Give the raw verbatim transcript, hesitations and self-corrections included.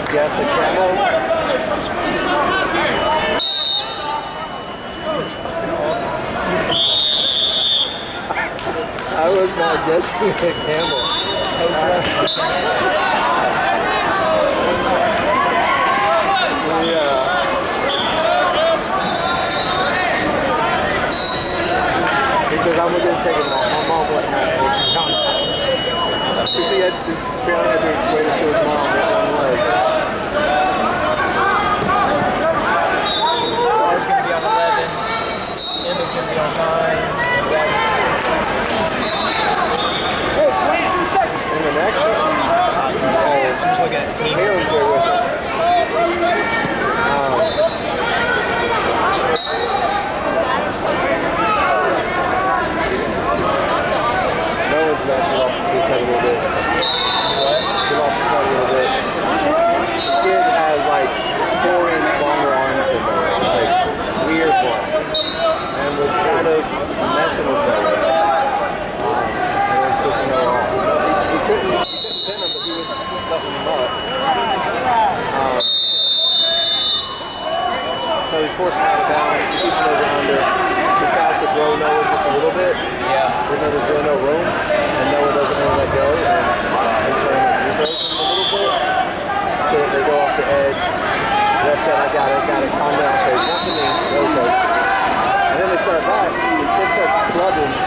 guessed a camel. I was not guessing a camel. Uh, yeah. He says, I'm going to take it off. My mom wouldn't have it. She found it. Because he had this, apparently had to explain it to his mom what one was. Bar's going to be on eleven. Emma's going to be on nine. In the next one? I'm just looking at the team. Halen's there with us. Um, no one's actually lost his head a little bit. What? He lost his head a little bit. The kid has like four inch longer arms than me. Like weird one. And was kind of messing with them. Um, and it was pissing her off. You know, he, he couldn't, he couldn't pin him, but he would keep letting him up. Um, so he's forcing him out of bounds. He keeps him over under. He tries to throw Noah just a little bit. Yeah. Even though there's really no room. And Noah doesn't want to let go. And in turn, he throws him a little bit. So they go off the edge. Ref said, I got it, got it. Calm down, coach. Not to me. No, coach. And then they start back. The kid starts clubbing